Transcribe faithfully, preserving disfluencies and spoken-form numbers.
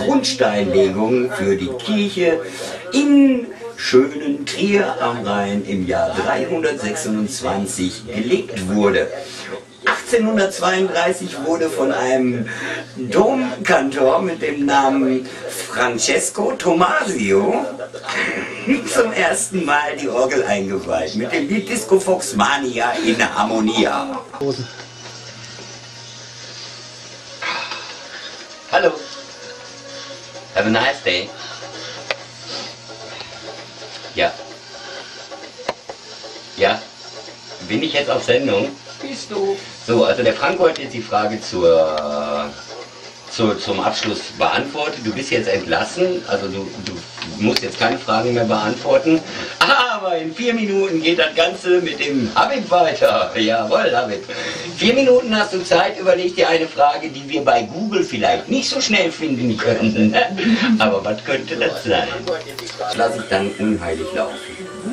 Grundsteinlegung für die Kirche in schönen Trier am Rhein im Jahr dreihundertsechsundzwanzig gelegt wurde. achtzehnhundertzweiunddreißig wurde von einem Domkantor mit dem Namen Francesco Tomasio zum ersten Mal die Orgel eingeweiht, mit dem Lied Disco Fox Mania in Harmonia. Hallo. Have a nice day. Ja. Ja. Bin ich jetzt auf Sendung? Bist du? So, also der Franco hat jetzt die Frage zur, zur, zum Abschluss beantwortet. Du bist jetzt entlassen, also du, du musst jetzt keine Fragen mehr beantworten. Aber in vier Minuten geht das Ganze mit dem Habit weiter. Jawohl, Habit. Vier Minuten hast du Zeit, überleg dir eine Frage, die wir bei Google vielleicht nicht so schnell finden können. Aber was könnte das sein? Lass ich dann unheilig laufen.